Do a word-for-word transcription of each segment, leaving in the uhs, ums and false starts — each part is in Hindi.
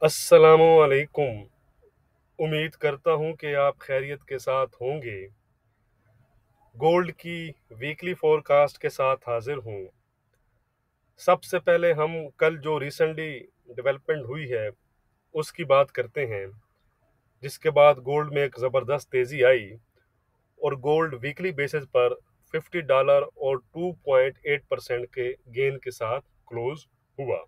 अस्सलामुअलैकुम। उम्मीद करता हूँ कि आप खैरियत के साथ होंगे। गोल्ड की वीकली फोरकास्ट के साथ हाजिर हूँ। सबसे पहले हम कल जो रिसेंटली डेवलपमेंट हुई है उसकी बात करते हैं, जिसके बाद गोल्ड में एक ज़बरदस्त तेज़ी आई और गोल्ड वीकली बेसिस पर फिफ्टी डॉलर और टू पॉइंट एट परसेंट के गेन के साथ क्लोज हुआ।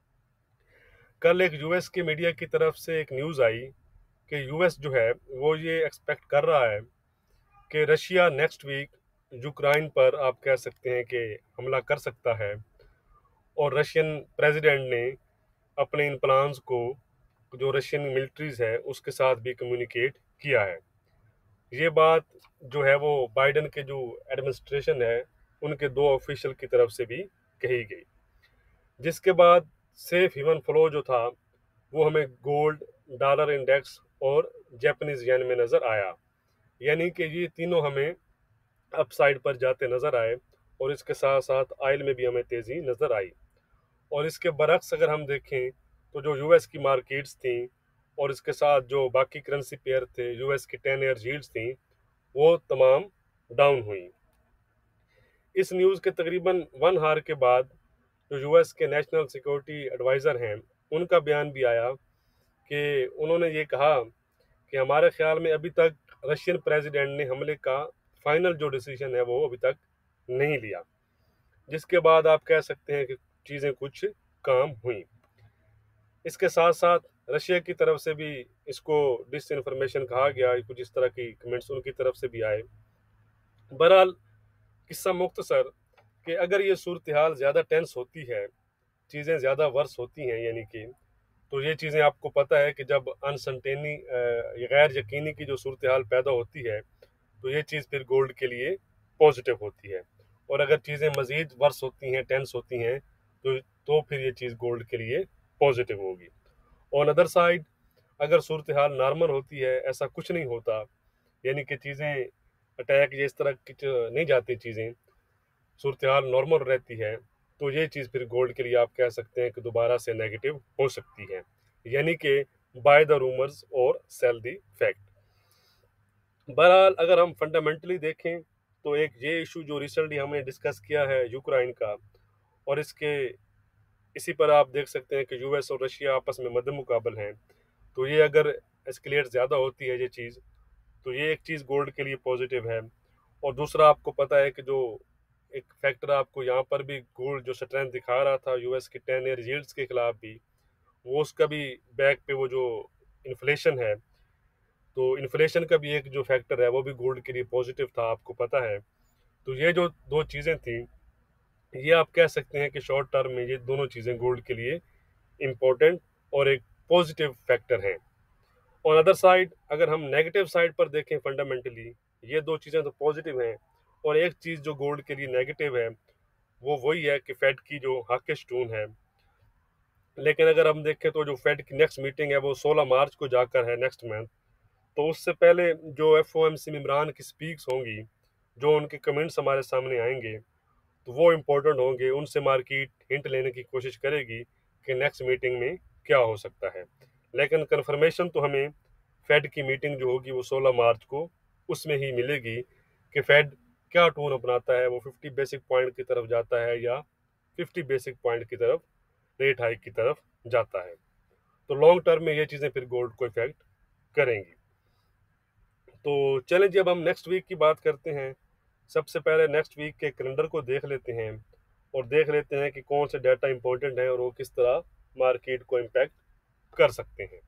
कल एक यूएस के मीडिया की तरफ से एक न्यूज़ आई कि यूएस जो है वो ये एक्सपेक्ट कर रहा है कि रशिया नेक्स्ट वीक यूक्रेन पर आप कह सकते हैं कि हमला कर सकता है, और रशियन प्रेसिडेंट ने अपने इन प्लान्स को जो रशियन मिलिट्रीज है उसके साथ भी कम्युनिकेट किया है। ये बात जो है वो बाइडन के जो एडमिनिस्ट्रेशन है उनके दो ऑफिशियल की तरफ से भी कही गई, जिसके बाद सेफ हेवन फ्लो जो था वो हमें गोल्ड, डॉलर इंडेक्स और जापानीज येन में नज़र आया। यानी कि ये तीनों हमें अपसाइड पर जाते नजर आए और इसके साथ साथ ऑयल में भी हमें तेजी नजर आई। और इसके बरक्स अगर हम देखें तो जो यूएस की मार्केट्स थी और इसके साथ जो बाकी करेंसी पेयर थे, यूएस की टेन ईयर यील्ड्स थी, वो तमाम डाउन हुई। इस न्यूज़ के तकरीबन वन हार के बाद जो यूएस के नेशनल सिक्योरिटी एडवाइज़र हैं उनका बयान भी आया कि उन्होंने ये कहा कि हमारे ख्याल में अभी तक रशियन प्रेसिडेंट ने हमले का फाइनल जो डिसीजन है वो अभी तक नहीं लिया, जिसके बाद आप कह सकते हैं कि चीज़ें कुछ काम हुई। इसके साथ साथ रशिया की तरफ से भी इसको डिस इन्फॉर्मेशन कहा गया, कुछ इस तरह की कमेंट्स उनकी तरफ से भी आए। बहरहाल किस्सा मुख्तसर कि अगर ये सूरत हाल ज़्यादा टेंस होती है, चीज़ें ज़्यादा वर्स होती हैं, यानी कि तो ये चीज़ें आपको पता है कि जब अनसर्टेनी गैर यकीनी की जो सूरत हाल पैदा होती है तो ये चीज़ फिर गोल्ड के लिए पॉजिटिव होती है। और अगर चीज़ें मज़ीद वर्स होती हैं, टेंस होती हैं, तो तो फिर ये चीज़ गोल्ड के लिए पॉजिटिव होगी। ऑन अदर साइड अगर सूरत हाल नॉर्मल होती है, ऐसा कुछ नहीं होता, यानी कि चीज़ें अटैक या इस तरह की जो नहीं जाती, चीज़ें सूरत हाल नॉर्मल रहती है, तो ये चीज़ फिर गोल्ड के लिए आप कह सकते हैं कि दोबारा से नेगेटिव हो सकती है। यानी कि बाय द रूमर्स और सेल द फैक्ट। बहरहाल अगर हम फंडामेंटली देखें तो एक ये इशू जो रिसेंटली हमने डिस्कस किया है यूक्रेन का, और इसके इसी पर आप देख सकते हैं कि यूएस और रशिया आपस में मद्दे मुकाबल हैं। तो ये अगर एस्केलेट ज़्यादा होती है ये चीज़, तो ये एक चीज़ गोल्ड के लिए पॉजिटिव है। और दूसरा आपको पता है कि जो एक फैक्टर आपको यहाँ पर भी गोल्ड जो स्ट्रेंथ दिखा रहा था यूएस के टेन ईयर यील्ड्स के खिलाफ भी, वो उसका भी बैक पे वो जो इन्फ्लेशन है, तो इन्फ्लेशन का भी एक जो फैक्टर है वो भी गोल्ड के लिए पॉजिटिव था, आपको पता है। तो ये जो दो चीज़ें थी, ये आप कह सकते हैं कि शॉर्ट टर्म में ये दोनों चीज़ें गोल्ड के लिए इम्पोर्टेंट और एक पॉजिटिव फैक्टर हैं। ऑन अदर साइड अगर हम नेगेटिव साइड पर देखें, फंडामेंटली ये दो चीज़ें तो पॉजिटिव हैं, और एक चीज़ जो गोल्ड के लिए नेगेटिव है वो वही है कि फेड की जो हाकिश टून है। लेकिन अगर हम देखें तो जो फेड की नेक्स्ट मीटिंग है वो सोलह मार्च को जाकर है, नेक्स्ट मंथ। तो उससे पहले जो एफ ओ एम सी मेम्बरान की स्पीक्स होंगी, जो उनके कमेंट्स हमारे सामने आएंगे, तो वो इम्पोर्टेंट होंगे। उनसे मार्केट हिंट लेने की कोशिश करेगी कि नेक्स्ट मीटिंग में क्या हो सकता है। लेकिन कंफर्मेशन तो हमें फेड की मीटिंग जो होगी वो सोलह मार्च को उसमें ही मिलेगी कि फेड क्या टोन अपनाता है, वो फिफ्टी बेसिक पॉइंट की तरफ जाता है या फिफ्टी बेसिक पॉइंट की तरफ रेट हाइक की तरफ जाता है। तो लॉन्ग टर्म में ये चीज़ें फिर गोल्ड को इफेक्ट करेंगी। तो चलें जी, अब हम नेक्स्ट वीक की बात करते हैं। सबसे पहले नेक्स्ट वीक के कैलेंडर को देख लेते हैं और देख लेते हैं कि कौन से डाटा इंपॉर्टेंट हैं और वो किस तरह मार्केट को इम्पैक्ट कर सकते हैं।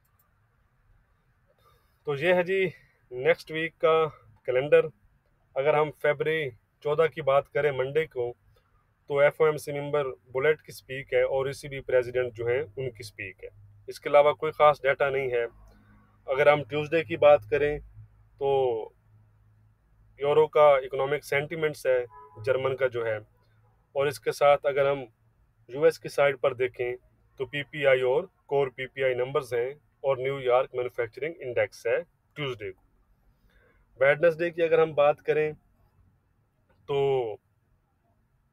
तो ये है जी नेक्स्ट वीक का कैलेंडर। अगर हम फरवरी चौदह की बात करें, मंडे को, तो F O M C member Bullard की स्पीक है और इसी भी प्रेसिडेंट जो है उनकी स्पीक है। इसके अलावा कोई ख़ास डाटा नहीं है। अगर हम ट्यूसडे की बात करें तो यूरो का इकोनॉमिक सेंटिमेंट्स है, जर्मन का जो है। और इसके साथ अगर हम यूएस की साइड पर देखें तो पीपीआई और कोर पीपीआई नंबर्स हैं, और न्यूयॉर्क मैन्युफैक्चरिंग इंडेक्स है ट्यूसडे को। वेडनेसडे की अगर हम बात करें तो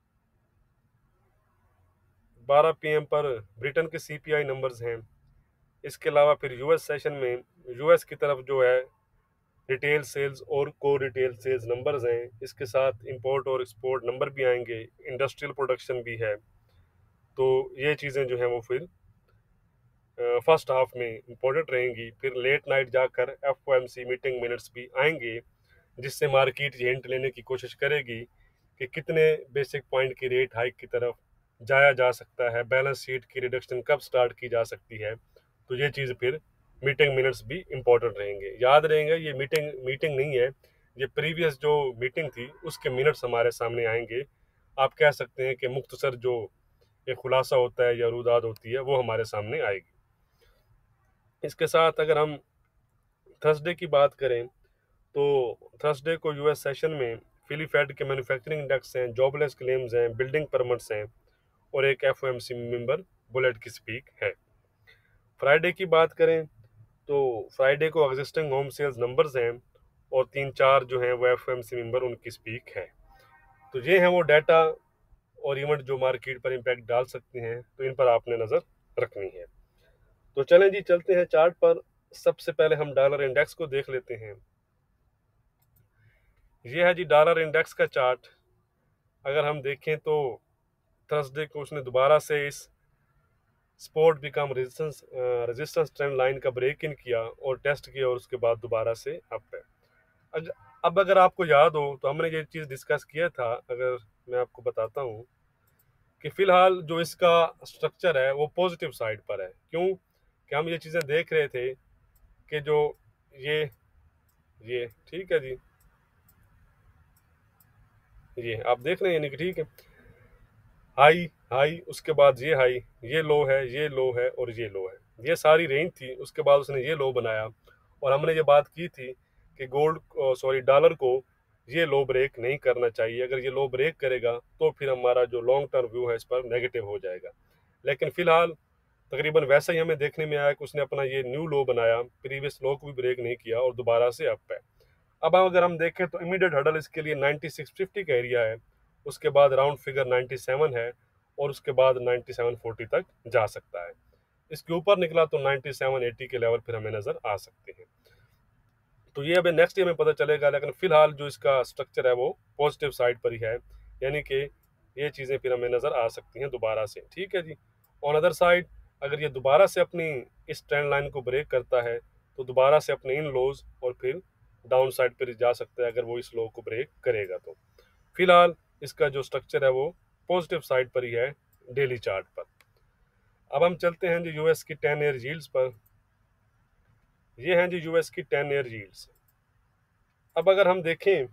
बारह पीएम पर ब्रिटेन के सीपीआई नंबर्स हैं, इसके अलावा फिर यूएस सेशन में यूएस की तरफ जो है रिटेल सेल्स और को रिटेल सेल्स नंबर्स हैं, इसके साथ इंपोर्ट और एक्सपोर्ट नंबर भी आएंगे, इंडस्ट्रियल प्रोडक्शन भी है। तो ये चीज़ें जो हैं वो फिर फर्स्ट हाफ में इम्पोर्टेंट रहेंगी। फिर लेट नाइट जाकर F O M C meeting minutes भी आएंगे, जिससे मार्केट ये हिंट लेने की कोशिश करेगी कि कितने बेसिक पॉइंट की रेट हाइक की तरफ जाया जा सकता है, बैलेंस शीट की रिडक्शन कब स्टार्ट की जा सकती है। तो ये चीज़ फिर मीटिंग मिनट्स भी इम्पोर्टेंट रहेंगे। याद रहेंगे ये मीटिंग मीटिंग नहीं है, ये प्रीवियस जो मीटिंग थी उसके मिनट्स हमारे सामने आएंगे। आप कह सकते हैं कि मुख्तसर जो ये खुलासा होता है या रुदाद होती है वो हमारे सामने आएगी। इसके साथ अगर हम थर्सडे की बात करें तो थर्सडे को यूएस सेशन में फिली फेड के मैन्युफैक्चरिंग इंडेक्स हैं, जॉबलेस क्लेम्स हैं, बिल्डिंग परमिट्स हैं और एक F O M C member Bullard की स्पीक है। फ्राइडे की बात करें तो फ्राइडे को एग्जिस्टिंग होम सेल्स नंबर्स हैं और तीन चार जो हैं वो F O M C member उनकी स्पीक है। तो ये हैं वो डाटा और इवेंट जो मार्केट पर इम्पैक्ट डाल सकते हैं, तो इन पर आपने नज़र रखनी है। तो चलें जी, चलते हैं चार्ट पर। सबसे पहले हम डॉलर इंडेक्स को देख लेते हैं। ये है जी डॉलर इंडेक्स का चार्ट। अगर हम देखें तो थर्सडे को उसने दोबारा से इस support become resistance resistance trend line का ब्रेक इन किया और टेस्ट किया और उसके बाद दोबारा से अप है। अगर अब अगर आपको याद हो तो हमने ये चीज़ डिस्कस किया था। अगर मैं आपको बताता हूँ कि फिलहाल जो इसका स्ट्रक्चर है वो पॉजिटिव साइड पर है। क्यों कि हम ये चीज़ें देख रहे थे कि जो ये ये ठीक है जी, ये आप देख रहे हैं यानी कि ठीक है, हाई हाई उसके बाद ये हाई, ये लो है, ये लो है और ये लो है, ये सारी रेंज थी। उसके बाद उसने ये लो बनाया और हमने ये बात की थी कि गोल्ड सॉरी डॉलर को ये लो ब्रेक नहीं करना चाहिए। अगर ये लो ब्रेक करेगा तो फिर हमारा जो लॉन्ग टर्म व्यू है इस पर नेगेटिव हो जाएगा। लेकिन फिलहाल तकरीबन वैसा ही हमें देखने में आया कि उसने अपना ये न्यू लो बनाया, प्रीवियस लो को भी ब्रेक नहीं किया और दोबारा से अप है। अब अगर हम देखें तो इमीडिएट हर्डल इसके लिए नाइन्टी सिक्स फिफ्टी का एरिया है, उसके बाद राउंड फिगर नाइन्टी सेवन है और उसके बाद नाइन्टी सेवन फोर्टी तक जा सकता है। इसके ऊपर निकला तो नाइन्टी सेवन एटी के लेवल फिर हमें नज़र आ सकते हैं। तो ये अभी नेक्स्ट ईयर में पता चलेगा, लेकिन फिलहाल जो इसका स्ट्रक्चर है वो पॉजिटिव साइड पर ही है, यानी कि ये चीज़ें फिर हमें नज़र आ सकती हैं दोबारा से। ठीक है जी। ऑन अदर साइड अगर ये दोबारा से अपनी इस ट्रेंड लाइन को ब्रेक करता है तो दोबारा से अपने इन लोज और फिर डाउन साइड पर जा सकता है अगर वो इस लो को ब्रेक करेगा तो। फिलहाल इसका जो स्ट्रक्चर है वो पॉजिटिव साइड पर ही है डेली चार्ट पर। अब हम चलते हैं जी यूएस की टेन ईयर यील्ड्स पर। ये हैं जी यूएस की टेन ईयर यील्ड्स। अब अगर हम देखें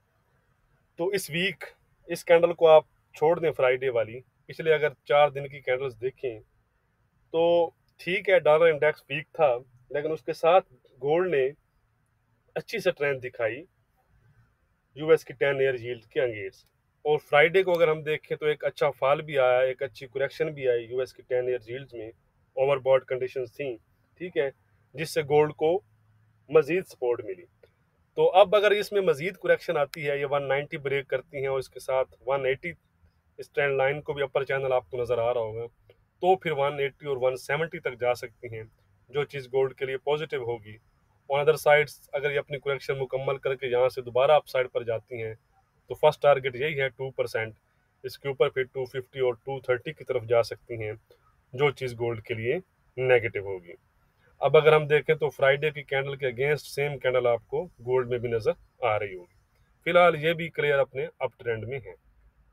तो इस वीक इस कैंडल को आप छोड़ दें फ्राइडे वाली, पिछले अगर चार दिन की कैंडल्स देखें तो ठीक है डॉलर इंडेक्स वीक था, लेकिन उसके साथ गोल्ड ने अच्छी से ट्रेंड दिखाई यूएस की टेन ईयर यील्ड के अगेंस्ट। और फ्राइडे को अगर हम देखें तो एक अच्छा फॉल भी आया, एक अच्छी करेक्शन भी आई यूएस की टेन ईयर यील्ड्स में, ओवरबॉट कंडीशंस थी। ठीक है, जिससे गोल्ड को मजीद सपोर्ट मिली। तो अब अगर इसमें मजीद करेक्शन आती है, ये वन नाइन्टी ब्रेक करती हैं और इसके साथ वन एटी इस ट्रेंड लाइन को भी अपर चैनल आपको नज़र आ रहा होगा, तो फिर वन एटी और वन सेवेंटी तक जा सकती हैं, जो चीज़ गोल्ड के लिए पॉजिटिव होगी। ऑन अदर साइड्स अगर ये अपनी करेक्शन मुकम्मल करके यहाँ से दोबारा अप साइड पर जाती हैं तो फर्स्ट टारगेट यही है टू परसेंट, इसके ऊपर फिर टू फिफ्टी और टू थर्टी की तरफ जा सकती हैं, जो चीज़ गोल्ड के लिए नेगेटिव होगी। अब अगर हम देखें तो फ्राइडे की कैंडल के अगेंस्ट सेम कैंडल आपको गोल्ड में भी नज़र आ रही होगी। फिलहाल ये भी क्लियर अपने अप ट्रेंड में है।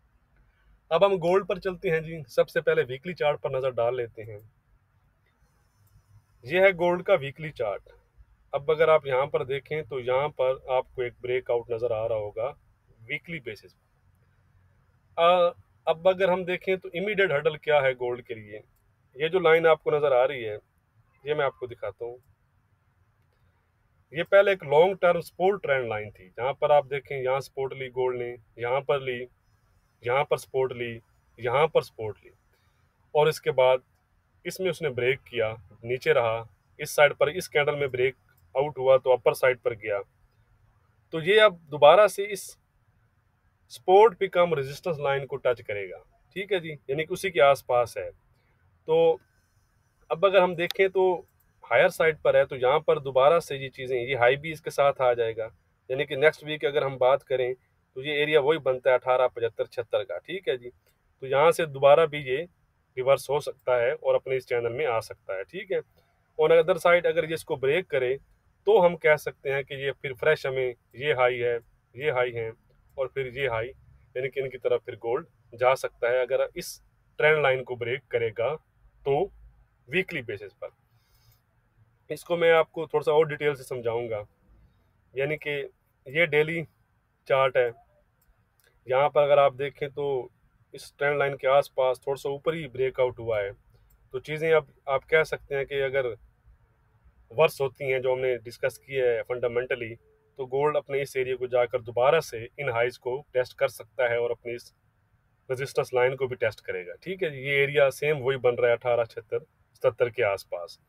अब हम गोल्ड पर चलते हैं जी। सबसे पहले वीकली चार्ट पर नज़र डाल लेते हैं। ये है गोल्ड का वीकली चार्ट। अब अगर आप यहाँ पर देखें तो यहाँ पर आपको एक ब्रेकआउट नज़र आ रहा होगा वीकली बेसिस पर। अब अगर हम देखें तो इमीडिएट हर्डल क्या है गोल्ड के लिए, ये जो लाइन आपको नज़र आ रही है ये मैं आपको दिखाता हूँ। ये पहले एक long term support trend line थी, जहाँ पर आप देखें यहाँ सपोर्ट ली गोल्ड ने, यहाँ पर ली, यहाँ पर सपोर्ट ली, यहाँ पर सपोर्ट ली और इसके बाद इसमें उसने ब्रेक किया, नीचे रहा, इस साइड पर इस कैंडल में ब्रेक आउट हुआ तो अपर साइड पर गया। तो ये अब दोबारा से इस सपोर्ट बिकम रेजिस्टेंस लाइन को टच करेगा। ठीक है जी, यानी कि उसी के आसपास है। तो अब अगर हम देखें तो हायर साइड पर है तो यहाँ पर दोबारा से ये चीज़ें, ये हाई भी इसके साथ आ जाएगा, यानी कि नेक्स्ट वीक अगर हम बात करें तो ये एरिया वही बनता है अठारह पचहत्तर छिहत्तर का, ठीक है जी। तो यहाँ से दोबारा भी ये रिवर्स हो सकता है और अपने इस चैनल में आ सकता है, ठीक है। और अदर साइड अगर ये इसको ब्रेक करे तो हम कह सकते हैं कि ये फिर फ्रेश हमें ये हाई है, ये हाई है और फिर ये हाई, यानी कि इनकी तरफ फिर गोल्ड जा सकता है अगर इस ट्रेंड लाइन को ब्रेक करेगा तो वीकली बेसिस पर। इसको मैं आपको थोड़ा सा और डिटेल से समझाऊंगा, यानी कि ये डेली चार्ट है। यहाँ पर अगर आप देखें तो इस ट्रेंड लाइन के आसपास थोड़ा सा ऊपर ही ब्रेकआउट हुआ है, तो चीज़ें अब आप कह सकते हैं कि अगर वर्स होती हैं जो हमने डिस्कस किया है फंडामेंटली, तो गोल्ड अपने इस एरिया को जाकर दोबारा से इन हाइज को टेस्ट कर सकता है और अपनी इस रेजिस्टेंस लाइन को भी टेस्ट करेगा, ठीक है। ये एरिया सेम वही बन रहा है अठारह छिहत्तर सत्तर के आसपास।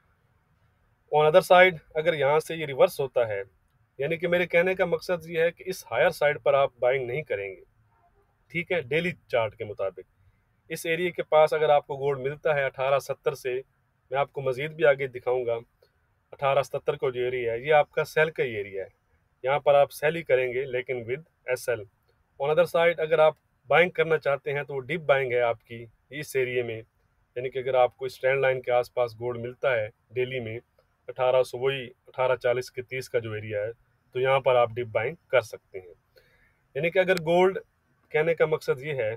ऑन अदर साइड अगर यहाँ से ये रिवर्स होता है, यानी कि मेरे कहने का मकसद ये है कि इस हायर साइड पर आप बाइंग नहीं करेंगे, ठीक है। डेली चार्ट के मुताबिक इस एरिया के पास अगर आपको गोल्ड मिलता है अठारह सत्तर से, मैं आपको मजीद भी आगे दिखाऊंगा, अठारह सत्तर को जो एरिया है ये आपका सेल का ही एरिया है, यहाँ पर आप सेल ही करेंगे लेकिन with S L. On other side अगर आप बाइंग करना चाहते हैं तो वो डिप बाइंग है आपकी इस एरिया में, यानी कि अगर आपको इस ट्रेंड लाइन के आसपास गोल्ड मिलता है डेली में अठारह सौ वही अठारह चालीस के तीस का जो एरिया है, तो यहाँ पर आप डिप बाइंग कर सकते हैं। यानी कि अगर गोल्ड, कहने का मकसद ये है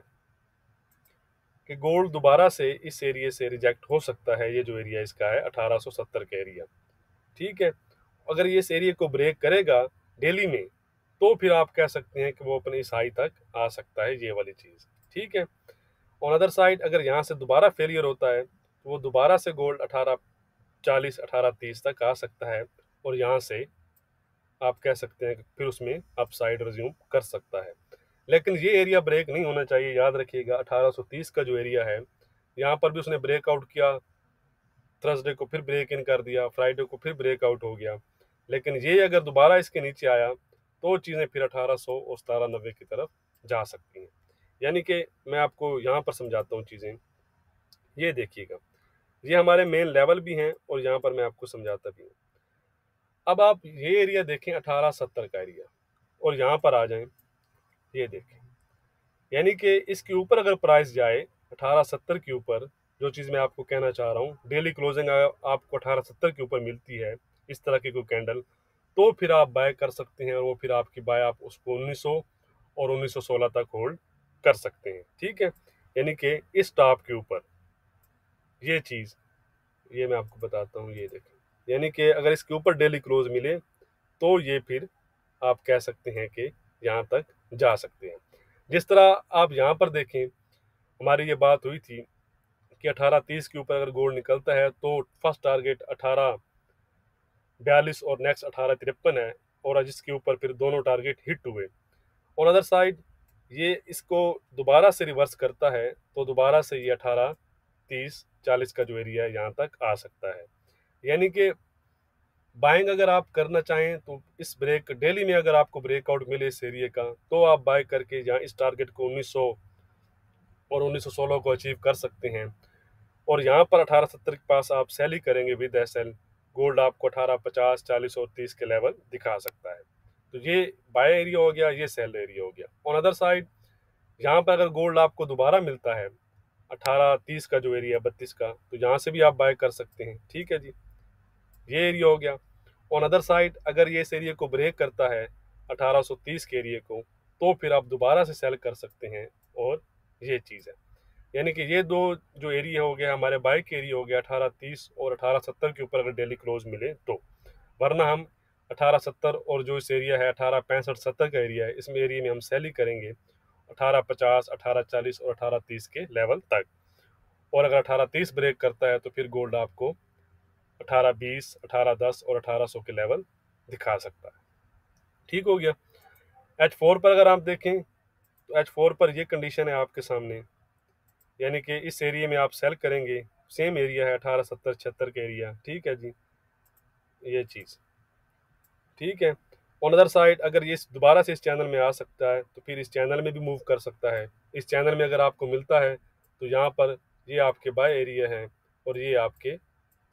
कि गोल्ड दोबारा से इस एरिया से रिजेक्ट हो सकता है, ये जो एरिया इसका है अठारह सौ सत्तर का एरिया, ठीक है। अगर ये इस एरिया को ब्रेक करेगा डेली में तो फिर आप कह सकते हैं कि वो अपने इस हाई तक आ सकता है, ये वाली चीज़, ठीक है। ऑन अदर साइड अगर यहाँ से दोबारा फेलियर होता है तो वो दोबारा से गोल्ड अठारह चालीस अठारह तीस तक आ सकता है और यहाँ से आप कह सकते हैं कि फिर उसमें अपसाइड रिज्यूम कर सकता है। लेकिन ये एरिया ब्रेक नहीं होना चाहिए, याद रखिएगा अठारह सौ तीस का जो एरिया है यहाँ पर भी उसने ब्रेकआउट किया, थर्सडे को फिर ब्रेक इन कर दिया, फ्राइडे को फिर ब्रेकआउट हो गया, लेकिन ये अगर दोबारा इसके नीचे आया तो चीज़ें फिर अठारह सौ और सतारह नब्बे की तरफ जा सकती हैं। यानी कि मैं आपको यहाँ पर समझाता हूँ चीज़ें, ये देखिएगा, ये हमारे मेन लेवल भी हैं और यहाँ पर मैं आपको समझाता भी हूँ। अब आप ये एरिया देखें अठारह सत्तर का एरिया और यहाँ पर आ जाएं, ये देखें, यानी कि इसके ऊपर अगर प्राइस जाए अठारह सत्तर के ऊपर, जो चीज़ मैं आपको कहना चाह रहा हूँ, डेली क्लोजिंग आपको अठारह सत्तर के ऊपर मिलती है इस तरह की कोई कैंडल, तो फिर आप बाय कर सकते हैं और वो फिर आपकी बाय आप उसको उन्नीस सौ और उन्नीस सौ सोलह तक होल्ड कर सकते हैं, ठीक है। यानी कि इस टॉप के ऊपर ये चीज़, ये मैं आपको बताता हूँ, ये देखें, यानी कि अगर इसके ऊपर डेली क्लोज मिले तो ये फिर आप कह सकते हैं कि यहाँ तक जा सकते हैं। जिस तरह आप यहाँ पर देखें, हमारी ये बात हुई थी कि अठारह तीस के ऊपर अगर गोल्ड निकलता है तो फर्स्ट टारगेट अठारह बयालीस और नेक्स्ट अठारह तिरपन है, और जिसके ऊपर फिर दोनों टारगेट हिट हुए। और अदर साइड ये इसको दोबारा से रिवर्स करता है तो दोबारा से ये अठारह तीस चालीस का जो एरिया है यहाँ तक आ सकता है। यानी कि बाइंग अगर आप करना चाहें तो इस ब्रेक डेली में अगर आपको ब्रेकआउट मिले इस एरिया का तो आप बाय करके यहाँ इस टारगेट को उन्नीस सौ और उन्नीस सौ सोलह को अचीव कर सकते हैं। और यहाँ पर अठारह सत्तर के पास आप सेल ही करेंगे विद एस एल, गोल्ड आपको अठारह पचास चालीस और तीस के लेवल दिखा सकता है। तो ये बाय एरिया हो गया, ये सेल एरिया हो गया। ऑन अदर साइड यहाँ पर अगर गोल्ड आपको दोबारा मिलता है अठारह तीस का जो एरिया बत्तीस का, तो यहाँ से भी आप बाय कर सकते हैं, ठीक है जी, ये एरिया हो गया। ऑन अदर साइड अगर ये इस एरिया को ब्रेक करता है अठारह सौ तीस के एरिया को, तो फिर आप दोबारा से सेल कर सकते हैं और ये चीज़ है। यानी कि ये दो जो एरिया हो गया हमारे बाय के एरिया हो गया अठारह तीस और अठारह सत्तर के ऊपर अगर डेली क्लोज मिले तो, वरना हम अठारह सत्तर और जो इस एरिया है अठारह पैंसठ सत्तर का एरिया है, इसमें एरिया में हम सेल ही करेंगे अठारह पचास अठारह चालीस और अठारह तीस के लेवल तक। और अगर अठारह तीस ब्रेक करता है तो फिर गोल्ड आपको अठारह बीस अठारह दस और अठारह सौ के लेवल दिखा सकता है, ठीक हो गया। एच फोर पर अगर आप देखें तो एच फोर पर ये कंडीशन है आपके सामने, यानी कि इस एरिया में आप सेल करेंगे, सेम एरिया है अठारह सत्तर छिहत्तर का एरिया, ठीक है जी, ये चीज़, ठीक है। ऑन अदर साइड अगर ये दोबारा से इस चैनल में आ सकता है तो फिर इस चैनल में भी मूव कर सकता है। इस चैनल में अगर आपको मिलता है तो यहाँ पर ये आपके बाय एरिया हैं और ये आपके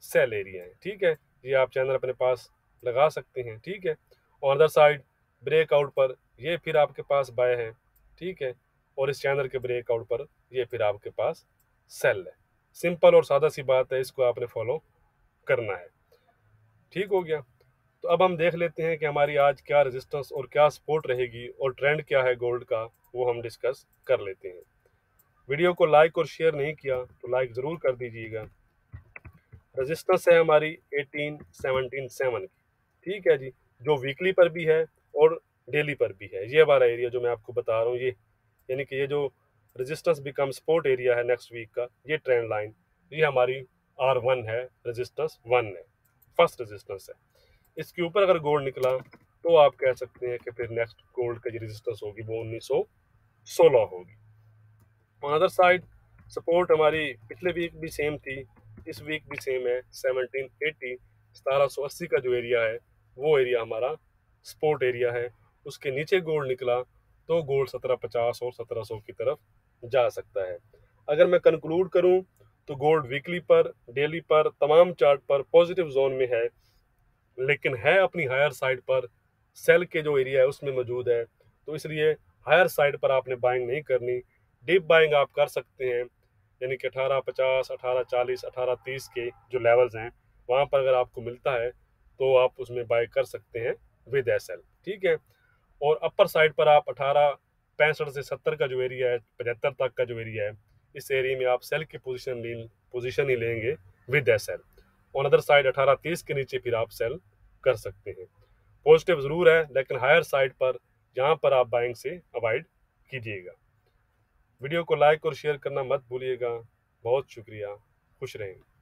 सेल एरिया है। ठीक है, ये आप चैनल अपने पास लगा सकते हैं। ठीक है, और अदर साइड ब्रेकआउट पर ये फिर आपके पास बाय है। ठीक है, और इस चैनल के ब्रेकआउट पर ये फिर आपके पास सेल है। सिंपल और सादा सी बात है, इसको आपने फॉलो करना है। ठीक हो गया। तो अब हम देख लेते हैं कि हमारी आज क्या रेजिस्टेंस और क्या सपोर्ट रहेगी और ट्रेंड क्या है गोल्ड का, वो हम डिस्कस कर लेते हैं। वीडियो को लाइक और शेयर नहीं किया तो लाइक ज़रूर कर दीजिएगा। रेजिस्टेंस है हमारी एटीन सेवनटीन सेवन की। ठीक है जी, जो वीकली पर भी है और डेली पर भी है। ये हमारा एरिया जो मैं आपको बता रहा हूँ, ये यानी कि ये जो रेजिस्टेंस बिकम सपोर्ट एरिया है नेक्स्ट वीक का, ये ट्रेंड लाइन, ये हमारी आर वन है, रेजिस्टेंस वन है, फर्स्ट रेजिस्टेंस है। इसके ऊपर अगर गोल्ड निकला तो आप कह सकते हैं कि फिर नेक्स्ट गोल्ड का जो रेजिस्टेंस होगी वो उन्नीस सौ सोलह होगी। ऑन अदर साइड सपोर्ट हमारी पिछले वीक भी सेम थी, इस वीक भी सेम है, सेवनटीन एटी, सतारह सौ अस्सी का जो एरिया है वो एरिया हमारा सपोर्ट एरिया है। उसके नीचे गोल्ड निकला तो गोल्ड सत्रह पचास और सत्रह सौ की तरफ जा सकता है। अगर मैं कंक्लूड करूं तो गोल्ड वीकली पर, डेली पर, तमाम चार्ट पर पॉजिटिव जोन में है, लेकिन है अपनी हायर साइड पर, सेल के जो एरिया है उसमें मौजूद है। तो इसलिए हायर साइड पर आपने बाइंग नहीं करनी। डीप बाइंग आप कर सकते हैं, यानी कि अठारह पचास, अठारह चालीस, अठारह तीस के जो लेवल्स हैं वहाँ पर अगर आपको मिलता है तो आप उसमें बाय कर सकते हैं विद एस एल। ठीक है, और अपर साइड पर आप अठारह पैंसठ से सत्तर का जो एरिया है, पचहत्तर तक का जो एरिया है, इस एरिया में आप सेल की पोजीशन ले पोजीशन ही लेंगे with S L. On other side अठारह तीस के नीचे फिर आप सेल कर सकते हैं। पॉजिटिव ज़रूर है, लेकिन हायर साइड पर यहाँ पर आप बाइंग से अवॉइड कीजिएगा। वीडियो को लाइक और शेयर करना मत भूलिएगा। बहुत शुक्रिया, खुश रहें।